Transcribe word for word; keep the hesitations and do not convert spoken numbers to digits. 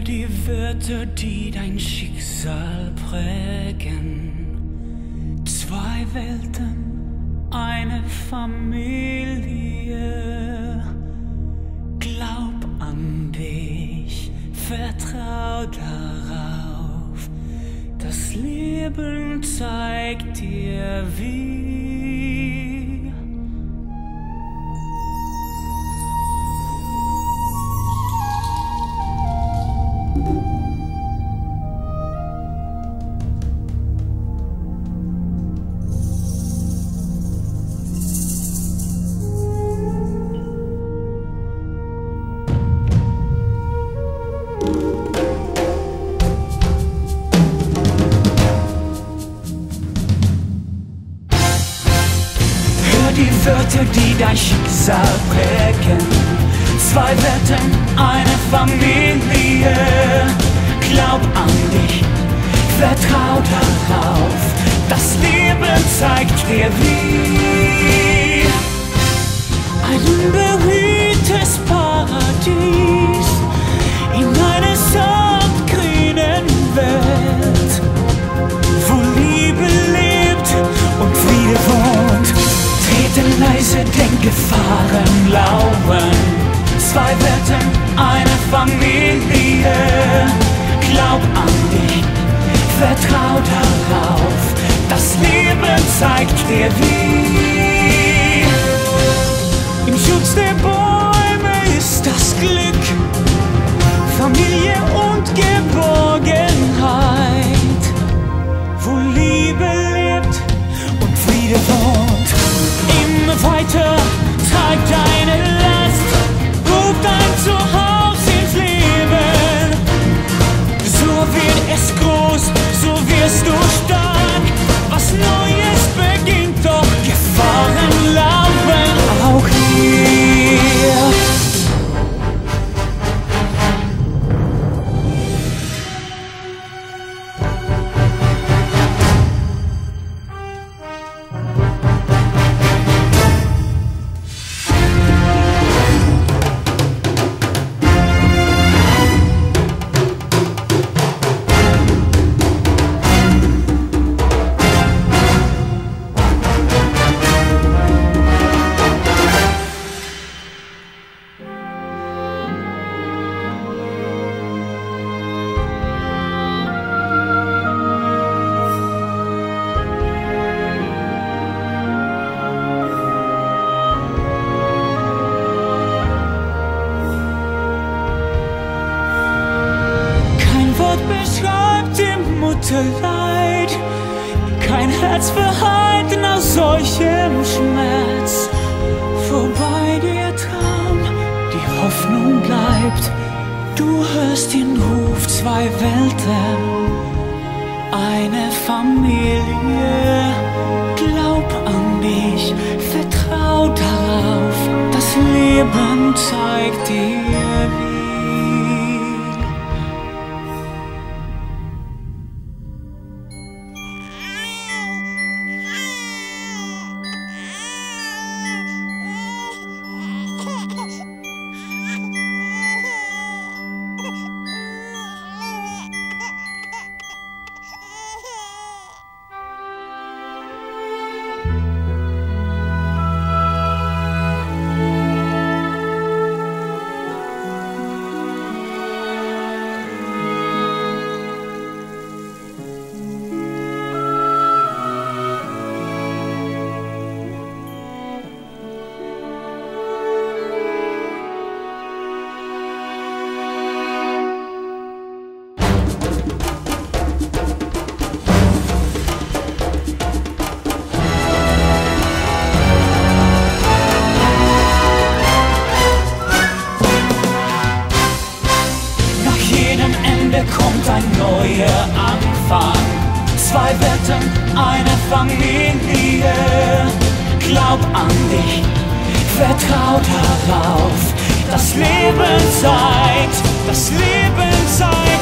die Wörter, die dein Schicksal prägen. Zwei Welten, eine Familie. Glaub an dich, vertrau darauf. Das Leben zeigt dir wie. Die Wörter, die dein Schicksal prägen. Zwei Welten, eine Familie. Glaub an dich, vertrau darauf. Das Leben zeigt dir wie. Ein unberührtes Paradies in einer sandgrünen Welt, wo Liebe lebt und Friede wohnt. Treten leise, den Gefahren lauern. Zwei Welten, eine Familie. Glaub an dich, vertrau darauf. Das Leben zeigt dir wie. Im Schutz der Bäume ist das Glück, Familie und Geborgenheit, wo Liebe lebt und Friede wohnt. Immer weiter, trag deine Last, ruf dein Zuhause ins Leben. So wird es groß, so wirst du stark. Was Neues beginnt, doch Gefahren lauern auch hier. Beschreibt dem Mutterleid, kein Herz verheilt nach solchem Schmerz. Vorbei der Traum, die Hoffnung bleibt. Du hörst den Ruf, zwei Welten, eine Familie. Glaub an dich, vertrau darauf. Das Leben zeigt dir wie. Kommt ein neuer Anfang. Zwei Welten, eine Familie. Glaub an dich, vertrau darauf. Das Leben zeigt, das Leben zeigt.